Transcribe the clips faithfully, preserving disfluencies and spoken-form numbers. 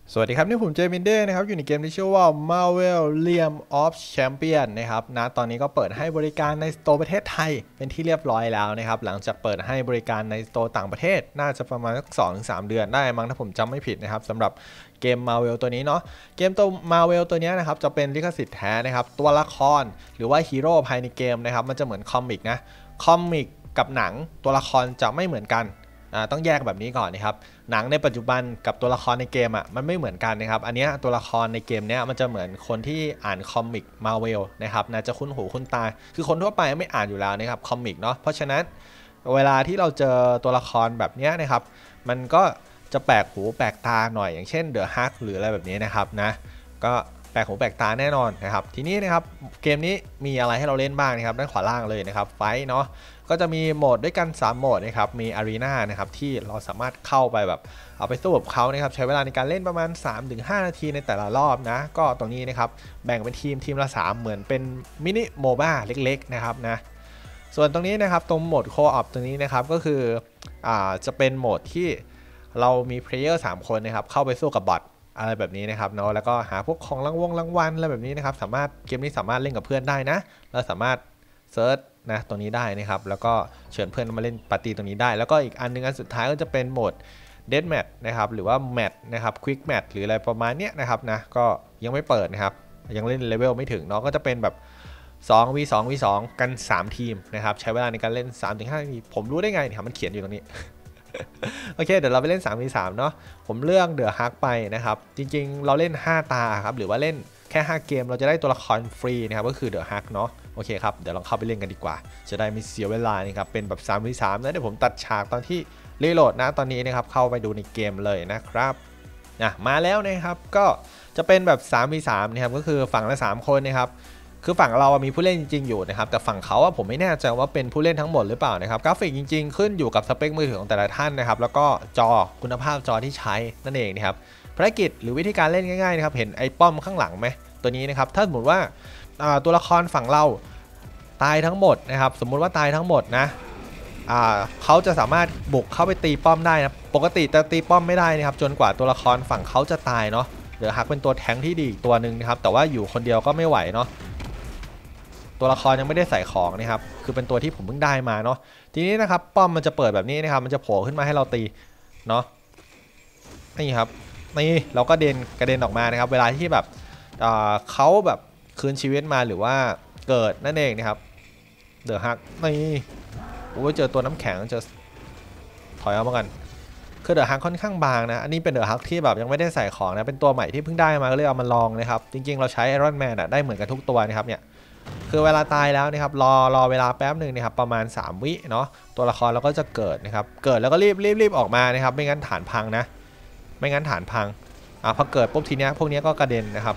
สวัสดีครับนี่ผมเจมินเด้นะครับอยู่ในเกมที่ชื่อว่า Marvel Realm of Champion นะครับนะตอนนี้ก็เปิดให้บริการในสโตร์ประเทศไทยเป็นที่เรียบร้อยแล้วนะครับหลังจากเปิดให้บริการในสโตร์ต่างประเทศน่าจะประมาณสักสองถึงสามเดือนได้มั้งถ้าผมจำไม่ผิดนะครับสำหรับเกม Marvel ตัวนี้เนาะเกมตัว Marvel ตัวนี้นะครับจะเป็นลิขสิทธิ์แท้นะครับตัวละครหรือว่าฮีโร่ภายในเกมนะครับมันจะเหมือนคอมิกนะคอมิกกับหนังตัวละครจะไม่เหมือนกันต้องแยกแบบนี้ก่อนนะครับหนังในปัจจุบันกับตัวละครในเกมอ่ะมันไม่เหมือนกันนะครับอันนี้ตัวละครในเกมเนี้ยมันจะเหมือนคนที่อ่านคอมิกมาเวลนะครับน่าจะคุ้นหูคุ้นตาคือคนทั่วไปไม่อ่านอยู่แล้วนะครับคอมิกเนาะเพราะฉะนั้นเวลาที่เราเจอตัวละครแบบนี้นะครับมันก็จะแปลกหูแปลกตาหน่อยอย่างเช่นเดอะฮักหรืออะไรแบบนี้นะครับนะก็แปลกหูแปลกตาแน่นอนนะครับทีนี้นะครับเกมนี้มีอะไรให้เราเล่นบ้างนะครับด้านขวาล่างเลยนะครับไฟท์เนาะก็จะมีโหมดด้วยกันสามโหมดนะครับมีอารีนานะครับที่เราสามารถเข้าไปแบบเอาไปสู้กับเขานะครับใช้เวลาในการเล่นประมาณ สามถึงห้า นาทีในแต่ละรอบนะก็ตรงนี้นะครับแบ่งเป็นทีมทีมละสามเหมือนเป็นมินิโมบ้าเล็กๆนะครับนะส่วนตรงนี้นะครับตรงโหมดโคออปตรงนี้นะครับก็คืออ่าจะเป็นโหมดที่เรามีเพลเยอร์สามคนนะครับเข้าไปสู้กับบอทอะไรแบบนี้นะครับเนาะแล้วก็หาพวกของรางวงรางวัลอะไรแบบนี้นะครับสามารถเกมนี้สามารถเล่นกับเพื่อนได้นะเราสามารถเซิร์ชนะตรงนี้ได้นะครับแล้วก็เชิญเพื่อนมาเล่นปาร์ตี้ตรงนี้ได้แล้วก็อีกอันนึงอันสุดท้ายก็จะเป็นโหมด Death Match นะครับหรือว่า Match นะครับ Quick Match หรืออะไรประมาณนี้นะครับนะก็ยังไม่เปิดนะครับยังเล่นเลเวลไม่ถึงเนาะก็จะเป็นแบบสอง วี สอง วี สอง กันสามทีมนะครับใช้เวลาในการเล่น สามถึงห้า นาทีผมรู้ได้ไงเนี่ยมันเขียนอยู่ตรงนี้ โอเคเดี๋ยวเราไปเล่น สาม วี สาม เนาะผมเลือกเดอะฮักไปนะครับจริงๆเราเล่นห้าตาครับหรือว่าเล่นแค่ห้าเกมเราจะได้ตัวละครฟรีนะครับก็คือเดอะฮักเนาะโอเคครับเดี๋ยวลองเข้าไปเล่นกันดีกว่าจะได้ไม่เสียเวลานะครับเป็นแบบ สาม วี สาม นะเดี๋ยวผมตัดฉากตอนที่รีโหลดนะตอนนี้นะครับเข้าไปดูในเกมเลยนะครับนะมาแล้วนะครับก็จะเป็นแบบ สาม วี สาม นะครับก็คือฝั่งละสามคนนะครับคือฝั่งเรามีผู้เล่นจริงๆอยู่นะครับแต่ฝั่งเขาผมไม่แน่ใจว่าเป็นผู้เล่นทั้งหมดหรือเปล่านะครับกราฟิกจริงๆขึ้นอยู่กับสเปคมือถือของแต่ละท่านนะครับแล้วก็จอคุณภาพจอที่ใช้นั่นเองนะครับภารกิจหรือวิธีการเล่นง่ายๆนะครับเห็นไอ้ป้อมข้างหลังไหมตัวนี้นะครับถ้าสมมติว่าตัวละครฝั่งเราตายทั้งหมดนะครับสมมุติว่าตายทั้งหมดนะเขาจะสามารถบุกเข้าไปตีป้อมได้นะปกติจะตีป้อมไม่ได้นะครับจนกว่าตัวละครฝั่งเขาจะตายเนาะเดี๋ยวฮักเป็นตัวแทงที่ดีตัวหนึ่งนะครับแต่ว่าอยู่คนเดียวก็ไม่ไหวเนาะตัวละครยังไม่ได้ใส่ของนะครับคือเป็นตัวที่ผมเพิ่งได้มาเนาะทีนี้นะครับป้อมมันจะเปิดแบบนี้นะครับมันจะโผล่ขึ้นมาให้เราตีเนาะนี่ครับนี่เราก็เดินกระเด็นออกมานะครับเวลาที่แบบเขาแบบคืนชีวิตมาหรือว่าเกิดนั่นเองนะครับเดอะฮักนี่โอ้ยเจอตัวน้ำแข็งเจอถอยออกมากันคือเดอะฮักค่อนข้างบางนะอันนี้เป็นเดอะฮักที่แบบยังไม่ได้ใส่ของนะเป็นตัวใหม่ที่เพิ่งได้มาก็เลยเอามาลองนะครับจริงๆเราใช้ไอรอนแมนได้เหมือนกันทุกตัวนะครับเนี่ยคือเวลาตายแล้วนะครับรอรอเวลาแป๊บหนึ่งนะครับประมาณสามวิเนาะตัวละครเราก็จะเกิดนะครับเกิดแล้วก็รีบรีบรีบออกมานะครับไม่งั้นฐานพังนะไม่งั้นฐานพังอ่ะพอเกิดปุ๊บทีเนี้ยพวกนี้ก็กระเด็นนะครับ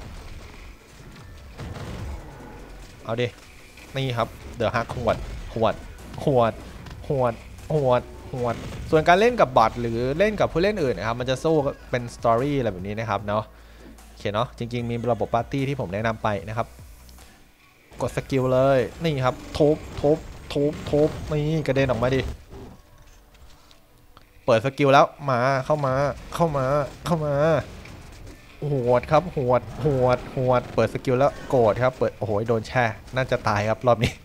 เอาดินี่ครับเดอะฮักขวดขวดขวดขวดขวดขวดส่วนการเล่นกับบอทหรือเล่นกับผู้เล่นอื่นนะครับมันจะสู้เป็นสตอรี่อะไรแบบนี้นะครับเนาะโอเคเนาะจริงๆมีระบบปาร์ตี้ที่ผมแนะนำไปนะครับกดสกิลเลยนี่ครับทุบทุบทุบทุบนี่กระเด็นออกมาดิเปิดสกิลแล้วมาเข้ามาเข้ามาเข้ามาหวดครับหวดหวดหวดเปิดสกิลแล้วโกรธครับเปิดโอ้โหโดนแช่น่าจะตายครับรอบนี้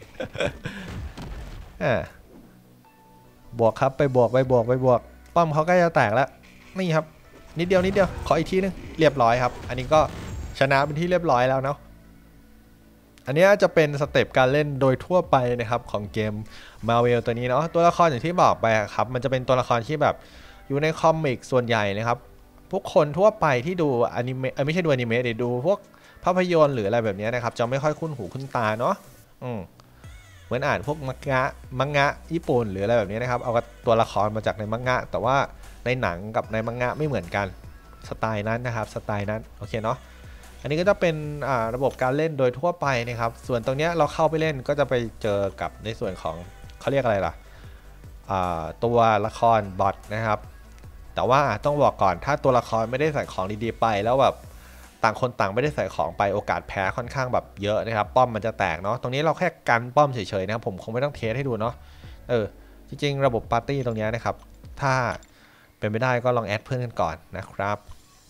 บวกครับไปบวกไปบวกไปบวกป้อมเขาใกล้จะแตกแล้วนี่ครับนิดเดียวนิดเดียวขออีกทีนึงเรียบร้อยครับอันนี้ก็ชนะเป็นที่เรียบร้อยแล้วเนาะอันนี้จะเป็นสเต็ปการเล่นโดยทั่วไปนะครับของเกม Marvel ตัวนี้เนาะตัวละครอย่างที่บอกไปครับมันจะเป็นตัวละครที่แบบอยู่ในคอมิกส่วนใหญ่นะครับพวกคนทั่วไปที่ดูอนิเมะไม่ใช่ดูอนิเมะเดี๋ยวดูพวกภาพยนตร์หรืออะไรแบบนี้นะครับจะไม่ค่อยคุ้นหูคุ้นตาเนาะอืมเหมือนอ่านพวกมังงะมังงะญี่ปุ่นหรืออะไรแบบนี้นะครับเอาตัวละครมาจากในมังงะแต่ว่าในหนังกับในมังงะไม่เหมือนกันสไตล์นั้นนะครับสไตล์นั้นโอเคเนาะอันนี้ก็จะเป็นระบบการเล่นโดยทั่วไปนะครับส่วนตรงนี้เราเข้าไปเล่นก็จะไปเจอกับในส่วนของเขาเรียกอะไรล่ะตัวละครบอทนะครับแต่ว่าต้องบอกก่อนถ้าตัวละครไม่ได้ใส่ของดีๆไปแล้วแบบต่างคนต่างไม่ได้ใส่ของไปโอกาสแพ้ค่อนข้างแบบเยอะนะครับป้อมมันจะแตกเนาะตรงนี้เราแค่กันป้อมเฉยๆนะครับผมคงไม่ต้องเทสให้ดูเนาะเออจริงๆระบบปาร์ตี้ตรงนี้นะครับถ้าเป็นไม่ได้ก็ลองแอดเพื่อนกันก่อนนะครับ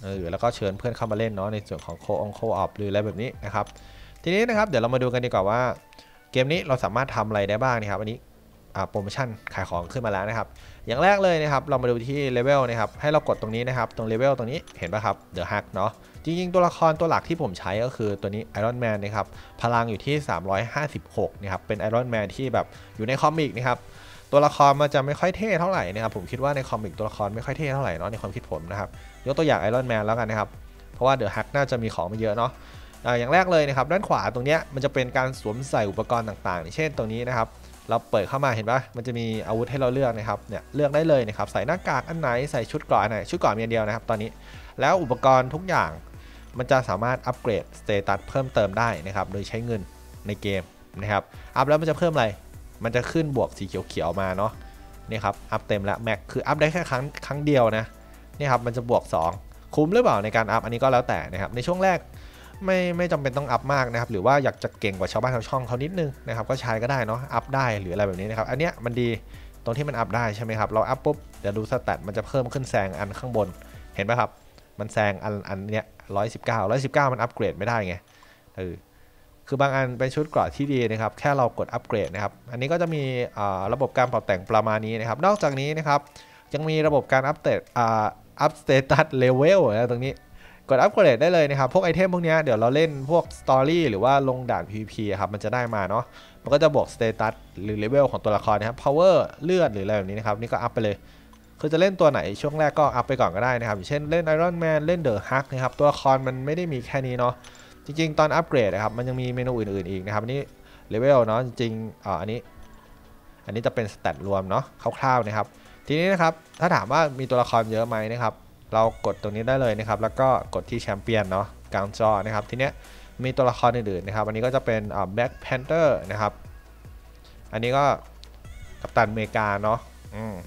เออแล้วก็เชิญเพื่อนเข้ามาเล่นเนาะในส่วนของโคองโคออฟหรืออะไรแบบนี้นะครับทีนี้นะครับเดี๋ยวเรามาดูกันดีกว่าว่าเกมนี้เราสามารถทำอะไรได้บ้างนะครับอันนี้โปรโมชั่นขายของขึ้นมาแล้วนะครับอย่างแรกเลยนะครับเรามาดูที่เลเวลนะครับให้เรากดตรงนี้นะครับตรงเลเวลตรงนี้เห็นป่ะครับเดอะฮักเนาะจริงๆตัวละครตัวหลักที่ผมใช้ก็คือตัวนี้ไอรอนแมนนะครับพลังอยู่ที่สามร้อยห้าสิบหกนะครับเป็นไอรอนแมนที่แบบอยู่ในคอมิกนะครับตัวละครมันจะไม่ค่อยเท่เท่าไหร่นะครับผมคิดว่าในคอมิกตัวละครไม่ค่อยเท่เท่าไหร่เนาะในความคิดผมนะครับยกตัวอย่างไอรอนแมนแล้วกันนะครับเพราะว่าเดอะฮักน่าจะมีของมาเยอะเนาะอย่างแรกเลยนะครับด้านขวาตรงนี้มันจะเป็นการสวมใส่อุปกรณ์ต่างๆเช่นตรงนี้นะครับเราเปิดเข้ามาเห็นปะมันจะมีอาวุธให้เราเลือกนะครับเนี่ยเลือกได้เลยนะครับใส่หน้ากากอันไหนใส่ชุดเกราะอันไหนชุดเกราะมีอันเดียวนะครับตอนนี้แล้วอุปกรณ์ทุกอย่างมันจะสามารถอัปเกรดสเตตัสเพิ่มเติมได้นะครับโดยใช้เงินในเกมนะครับอัพแล้วมันจะเพิ่มอะไรมันจะขึ้นบวกสีเขียวๆมาเนาะนี่ครับอัพเต็มแล้วแม็กคืออัพได้แค่ครั้งครั้งเดียวนะนี่ครับมันจะบวกสองคุ้มหรือเปล่าในการอัพอันนี้ก็แล้วแต่นะครับในช่วงแรกไม่ไม่จำเป็นต้องอัพมากนะครับหรือว่าอยากจะเก่งกว่าชาวบ้านชาวช่องเขานิดนึงนะครับก็ใช้ก็ได้เนาะอัพได้หรืออะไรแบบนี้นะครับอันเนี้ยมันดีตรงที่มันอัพได้ใช่ไหมครับเราอัพปุ๊บเดี๋ยวดูสแตทมันจะเพิ่มขึ้นแซงอันข้างบนเห็นไหมครับมันแซงอันอันเนี้ยร้อยสิบเก้าร้อยสิบเก้ามันอัพเกรดไม่ได้ไงเออคือบางอันเป็นชุดเกราะที่ดีนะครับแค่เรากดอัปเกรดนะครับอันนี้ก็จะมีระบบการปรับแต่งประมาณนี้นะครับนอกจากนี้นะครับยังมีระบบการอัปเดตอัพสเตตัสเลเวลนะตรงนี้กดอัปเกรดได้เลยนะครับพวกไอเทมพวกนี้เดี๋ยวเราเล่นพวกสตอรี่หรือว่าลงด่าน พี วี พี ครับมันจะได้มาเนาะมันก็จะบวกสเตตัสหรือเลเวลของตัวละครนะครับ power เลือดหรืออะไรแบบนี้นะครับนี่ก็อัพไปเลยคือจะเล่นตัวไหนช่วงแรกก็อัพไปก่อนก็ได้นะครับอย่างเช่นเล่นไอรอนแมนเล่นเดอะฮักนะครับตัวละครมันไม่ได้มีแค่นี้เนาะจริงๆตอนอัปเกรดนะครับมันยังมีเมนูอื่นๆอีกนะครับอันนี้เลเวลเนาะจริงๆอ่าอันนี้อันนี้จะเป็นสแตทรวมเนาะคร่าวๆนะครับทีนี้นะครับถ้าถามว่ามีตัวละครเยอะไหมนะครับเรากดตรงนี้ได้เลยนะครับแล้วก็กดที่แชมเปี้ยนเนาะกลางจอนะครับทีเนี้ยมีตัวละครอื่นๆนะครับอันนี้ก็จะเป็นอ่าแบล็กแพนเตอร์นะครับอันนี้ก็กัปตันอเมริกาเนาะอืม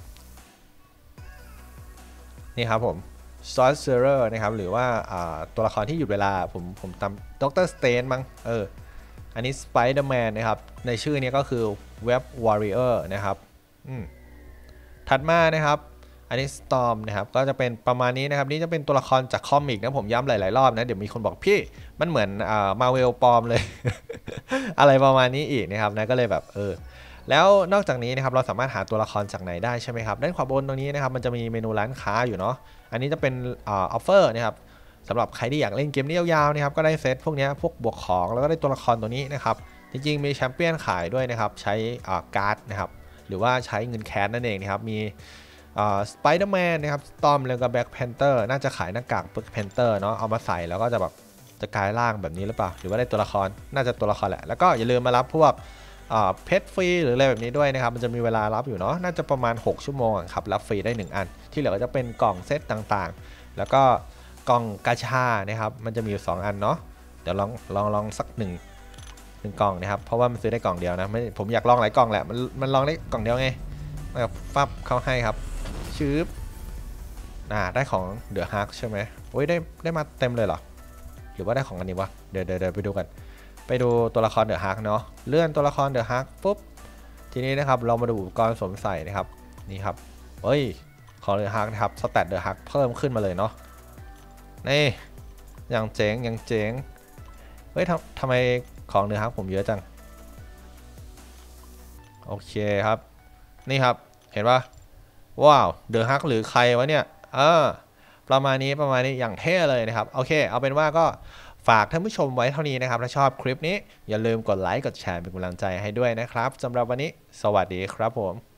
นี่ครับผมซอสเซอร์นะครับหรือว่าตัวละครที่หยุดเวลาผมผมตามด็อกเตอร์สเตนมั้งเอออันนี้สไปเดอร์แมนนะครับในชื่อนี้ก็คือเว็บวอริเออร์นะครับอืมถัดมานะครับอันนี้สตอมนะครับก็จะเป็นประมาณนี้นะครับนี่จะเป็นตัวละครจากคอมิกนะผมย้ำหลายๆรอบนะเดี๋ยวมีคนบอกพี่มันเหมือนอ่ามาเวลปลอมเลย อะไรประมาณนี้อีกนะครับนะก็เลยแบบเออแล้วนอกจากนี้นะครับเราสามารถหาตัวละครจากไหนได้ใช่ไหมครับด้านขวาบนตรงนี้นะครับมันจะมีเมนูร้านค้าอยู่เนาะอันนี้จะเป็นออฟเฟอร์นะครับสำหรับใครที่อยากเล่นเกมนี้ยาวๆนะครับก็ได้เซตพวกนี้พวกบวกของแล้วก็ได้ตัวละครตัวนี้นะครับจริงๆมีแชมเปี้ยนขายด้วยนะครับใช้การ์ดนะครับหรือว่าใช้เงินแคสนั่นเองนะครับมีสไปเดอร์แมนนะครับสตอมแล้วก็แบ็คแพนเตอร์น่าจะขายหน้ากากแบ็คแพนเตอร์เนาะเอามาใส่แล้วก็จะแบบจะกลายร่างแบบนี้หรือเปล่าหรือว่าได้ตัวละครน่าจะตัวละครแหละแล้วก็อย่าลืมมารับพวกเพชรฟรีหรืออะไรแบบนี้ด้วยนะครับมันจะมีเวลารับอยู่เนาะน่าจะประมาณหกชั่วโมงครับรับฟรีได้หนึ่งอันที่เหลือก็จะเป็นกล่องเซตต่างๆแล้วก็กล่องกาชานะครับมันจะมีอยู่สองอันเนาะเดี๋ยวลองลองลองสักหนึ่งหนึ่งกล่องนะครับเพราะว่ามันซื้อได้กล่องเดียวนะไม่ผมอยากลองหลายกล่องแหละมันมันลองได้กล่องเดียวไงนะครับฟับเข้าให้ครับชืบอ่าได้ของเดอะฮักใช่ไหมโอ้ยได้ได้มาเต็มเลยเหรอหรือว่าได้ของอันนี้วะเดี๋ยวเดี๋ยวไปดูกันไปดูตัวละครเดอะฮักเนาะเลื่อนตัวละครเดอะฮักปุ๊บทีนี้นะครับเรามาดูอุปกรณ์สวมใส่นะครับนี่ครับเฮ้ยของเดอะฮักนะครับสแตทเดอะฮักเพิ่มขึ้นมาเลยเนาะนี่อย่างเจ๋งอย่างเจ๋งเฮ้ยทำทำไมของเดอะฮักผมเยอะจังโอเคครับนี่ครับเห็นปะว้าวเดอะฮักหรือใครวะเนี่ยเออประมาณนี้ประมาณนี้อย่างเท่เลยนะครับโอเคเอาเป็นว่าก็ฝากท่านผู้ชมไว้เท่านี้นะครับถ้าชอบคลิปนี้อย่าลืมกดไลค์กดแชร์เป็นกำลังใจให้ด้วยนะครับสำหรับวันนี้สวัสดีครับผม